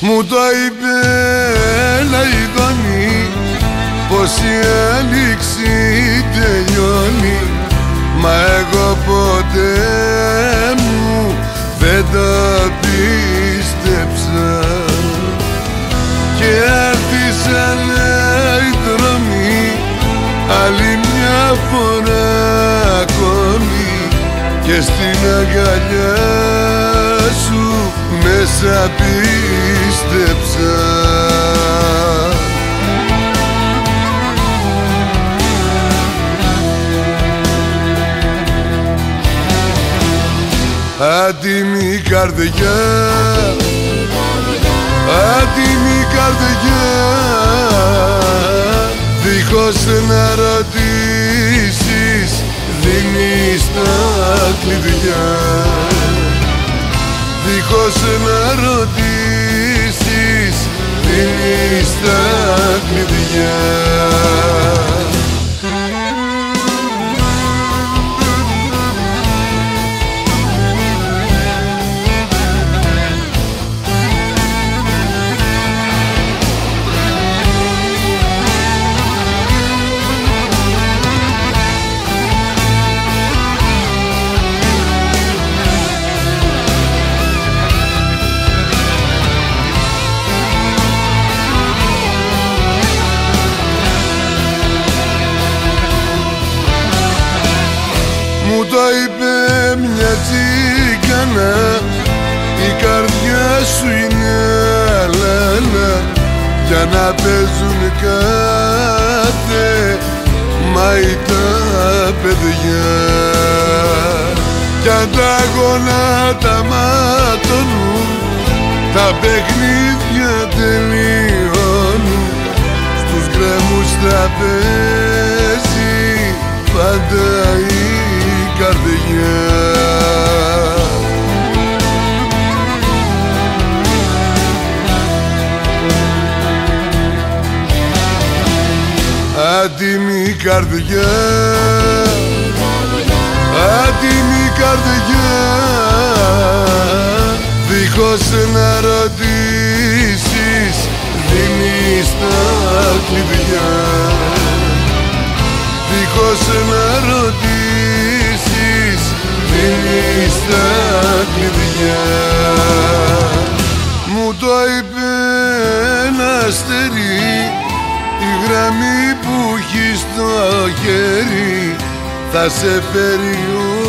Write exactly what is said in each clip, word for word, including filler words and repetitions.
Μου το είπε να ειδώνει πως η έληξη τελειώνει, μα εγώ ποτέ μου δεν τα πίστεψα. Και άρχισαν οι δρόμοι άλλη μια φορά ακόμη, και στην αγκαλιά σου μέσα πίστεψα. Άτιμη καρδιά, άτιμη καρδιά, δίχως να ρωτήσεις δίνεις τα κλειδιά. Δίχως να ρωτήσεις δίνεις τα κλειδιά. Μου το είπε μια τσίγκανα, η καρδιά σου είναι αλάνα, για να παίζουν κάθε μάη τα παιδιά. Κι αν τα γονάτα ματώνουν, τα παιχνίδια τελειώνουν, στους γκρέμους τραπέζι πάντα η καρδιά. Άτιμη καρδιά, άτιμη καρδιά, δίχως να ρωτήσεις δίνεις τα κλειδιά. Δίχως να ρωτήσεις δίνεις τα κλειδιά. Μου το είπε ένα αστέρι, η γραμμή που έχει στο χέρι θα σε φέρει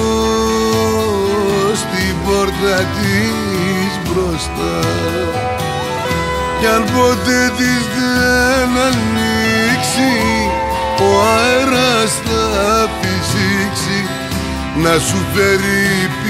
ως την πόρτα της μπροστά. Κι αν ποτέ της δεν ανοίξει, ο αέρας θα φυσήξει να σου φέρει